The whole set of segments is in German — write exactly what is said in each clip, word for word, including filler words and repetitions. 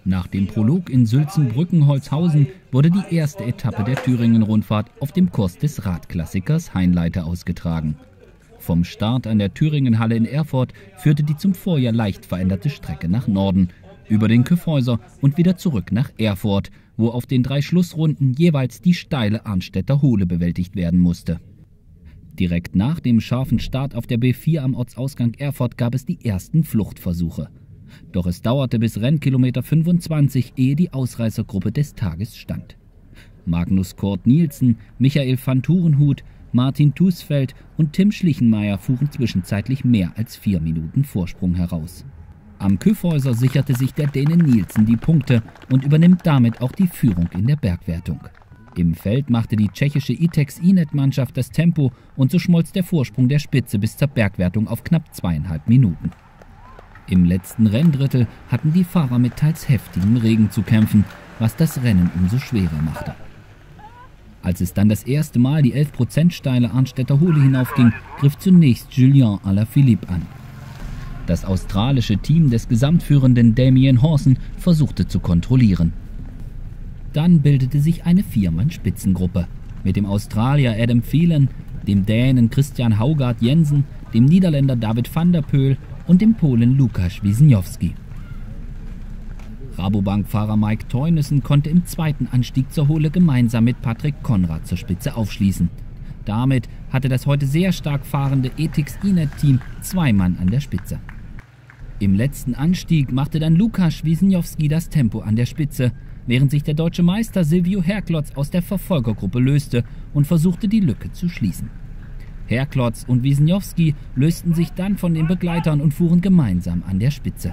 Nach dem Prolog in Sülzen-Brückenholzhausen wurde die erste Etappe der Thüringen-Rundfahrt auf dem Kurs des Radklassikers Hainleite ausgetragen. Vom Start an der Thüringenhalle in Erfurt führte die zum Vorjahr leicht veränderte Strecke nach Norden, über den Kyffhäuser und wieder zurück nach Erfurt, wo auf den drei Schlussrunden jeweils die steile Arnstädter Hohle bewältigt werden musste. Direkt nach dem scharfen Start auf der B vier am Ortsausgang Erfurt gab es die ersten Fluchtversuche. Doch es dauerte bis Rennkilometer fünfundzwanzig, ehe die Ausreißergruppe des Tages stand. Magnus Kort Nielsen, Michael van Turenhout, Martin Tusfeld und Tim Schlichenmeier fuhren zwischenzeitlich mehr als vier Minuten Vorsprung heraus. Am Kyffhäuser sicherte sich der Däne Nielsen die Punkte und übernimmt damit auch die Führung in der Bergwertung. Im Feld machte die tschechische Itex-Inet-Mannschaft das Tempo und so schmolz der Vorsprung der Spitze bis zur Bergwertung auf knapp zweieinhalb Minuten. Im letzten Renndrittel hatten die Fahrer mit teils heftigem Regen zu kämpfen, was das Rennen umso schwerer machte. Als es dann das erste Mal die elf Prozent steile Arnstädter Hohle hinaufging, griff zunächst Julien Alaphilippe an. Das australische Team des gesamtführenden Damien Hawson versuchte zu kontrollieren. Dann bildete sich eine Viermann-Spitzengruppe mit dem Australier Adam Phelan, dem Dänen Christian Haugaard Jensen, dem Niederländer David van der Poel und dem Polen Łukasz Wisniewski. Rabobank-Fahrer Mike Teunissen konnte im zweiten Anstieg zur Hohle gemeinsam mit Patrick Konrad zur Spitze aufschließen. Damit hatte das heute sehr stark fahrende Itex-Inet-Team zwei Mann an der Spitze. Im letzten Anstieg machte dann Łukasz Wisniewski das Tempo an der Spitze, während sich der deutsche Meister Silvio Herklotz aus der Verfolgergruppe löste und versuchte, die Lücke zu schließen. Herklotz und Wisniewski lösten sich dann von den Begleitern und fuhren gemeinsam an der Spitze.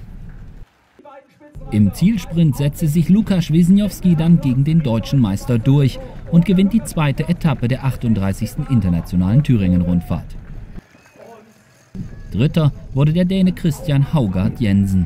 Im Zielsprint setzte sich Łukasz Wisniewski dann gegen den deutschen Meister durch und gewinnt die zweite Etappe der achtunddreißigsten Internationalen Thüringen-Rundfahrt. Dritter wurde der Däne Christian Haugaard Jensen.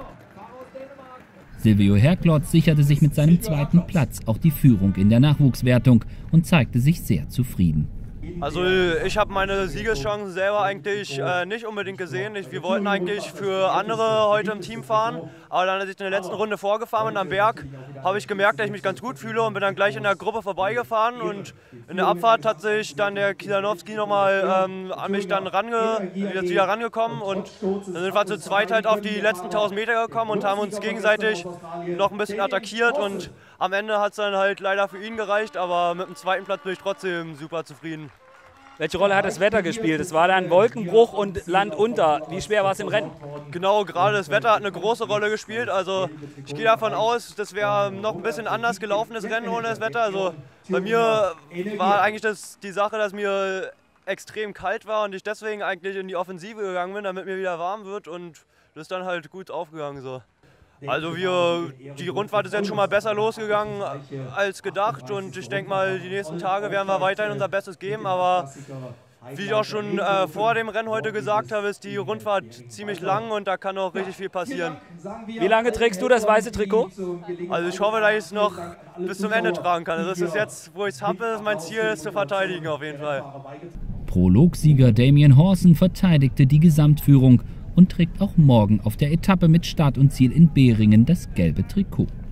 Silvio Herklotz sicherte sich mit seinem zweiten Platz auch die Führung in der Nachwuchswertung und zeigte sich sehr zufrieden. Also ich habe meine Siegeschancen selber eigentlich äh, nicht unbedingt gesehen. Ich, wir wollten eigentlich für andere heute im Team fahren, aber dann, als ich in der letzten Runde vorgefahren bin am Berg, habe ich gemerkt, dass ich mich ganz gut fühle und bin dann gleich in der Gruppe vorbeigefahren. Und in der Abfahrt hat sich dann der Kilanowski nochmal ähm, an mich dann range, wieder rangekommen und dann sind wir zu zweit halt auf die letzten tausend Meter gekommen und haben uns gegenseitig noch ein bisschen attackiert und am Ende hat es dann halt leider für ihn gereicht, aber mit dem zweiten Platz bin ich trotzdem super zufrieden. Welche Rolle hat das Wetter gespielt? Es war dann Wolkenbruch und Land unter. Wie schwer war es im Rennen? Genau, gerade das Wetter hat eine große Rolle gespielt. Also ich gehe davon aus, das wäre noch ein bisschen anders gelaufen, das Rennen ohne das Wetter. Also bei mir war eigentlich das, die Sache, dass mir extrem kalt war und ich deswegen eigentlich in die Offensive gegangen bin, damit mir wieder warm wird und das ist dann halt gut aufgegangen so. Also wir, die Rundfahrt ist jetzt schon mal besser losgegangen als gedacht und ich denke mal, die nächsten Tage werden wir weiterhin unser Bestes geben, aber wie ich auch schon äh, vor dem Rennen heute gesagt habe, ist die Rundfahrt ziemlich lang und da kann auch richtig viel passieren. Wie lange trägst du das weiße Trikot? Also ich hoffe, dass ich es noch bis zum Ende tragen kann. Also das ist jetzt, wo ich es habe, mein Ziel ist zu verteidigen auf jeden Fall. Prologsieger Damien Hawson verteidigte die Gesamtführung und trägt auch morgen auf der Etappe mit Start und Ziel in Beringen das gelbe Trikot.